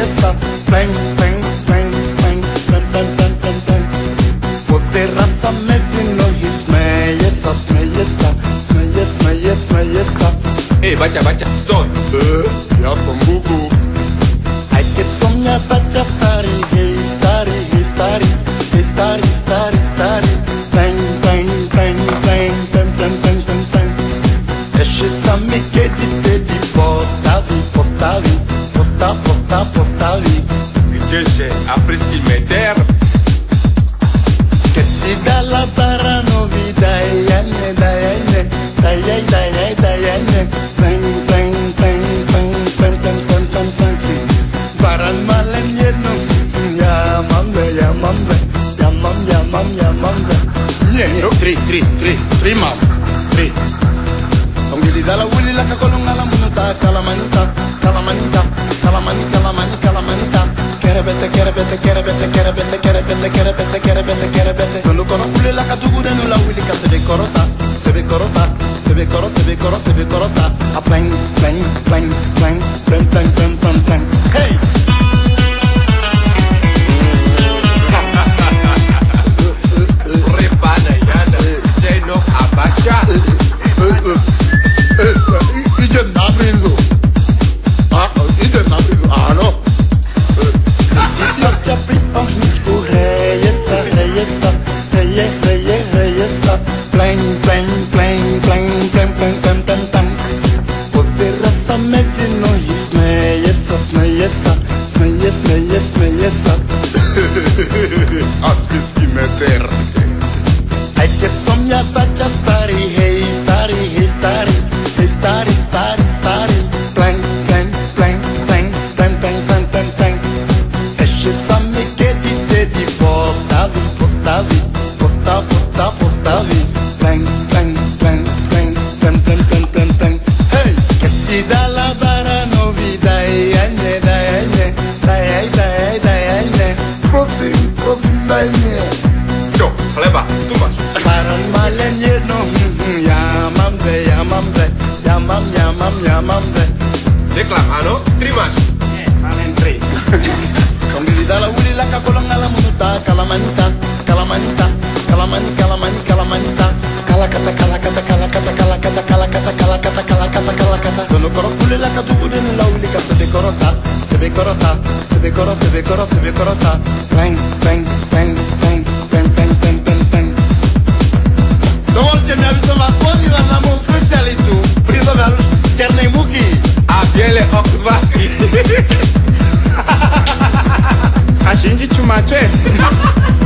смеется, плен, плен, плен, плен, плен, плен, плен, плен, плен. По террасам вино и смеется, смеется, смеется, смеется, смеется. Эй, батя, стой! Я сам Гугу. Ай, keď som mňa baťa starý, hej, starý, hej, starý, hej, starý, starý, starý. Pleng, pleng, pleng, pleng, pleng, pleng, pleng, pleng, pleng. Ešte sa mi kedy tedy postaví, postaví, postaví. Gdzieże afrycki meter? Keď si dala baranovi, dajajne, dajajne, dajajne. Pleng, pleng, pleng, pleng, pleng, pleng, pleng, pleng, pleng. Baran má len jednu, ja mám dve. Nie, no, tri mám, tri. Om gili dala wuli la kakolong ala munuta, kalamanita. Kerebete. Quando kono ule la katugu denu la wuli ka sebe korota. A pleng, pleng, pleng, pleng, pleng, pleng, pleng, pleng, pleng. Hey! Repana, Jana, jij nog abacha? Idziemy na brindu. No. Babcia pri ohnisku rejesa. Pleng, pleng, pleng, pleng, pleng, pleng, pleng, pleng, pleng. Po terrasame vino i smejesa. Africký meter. Aj keď som mňa baťa starý, hej, starý. Pleng, pleng, pleng, pleng, pleng, pleng, pleng, pleng, pleng. Ešte sa mi kedy tedy postaví. Pleng, pleng, pleng, pleng, pleng, pleng, pleng, pleng, pleng. Hej! Keď si dala baranovi, dajajne. Prosím, daj mne. Čo, chleba, tu máš. Baran má len jedno, ja mám dve. Deklam, áno? Tri máš. Nie, má len 3. Om gili dala wuli la kakolong ala munuta, kalamanita. Quando kono ule la katugu denu la wuli ka sebe korota. Pleng, pleng, pleng, pleng, pleng, pleng, pleng, pleng, pleng. Dovolte mi, aby som vás pozýval na moju specialitu. Prízove halušky z černej múky. A biele okvasky. A shinji chumache.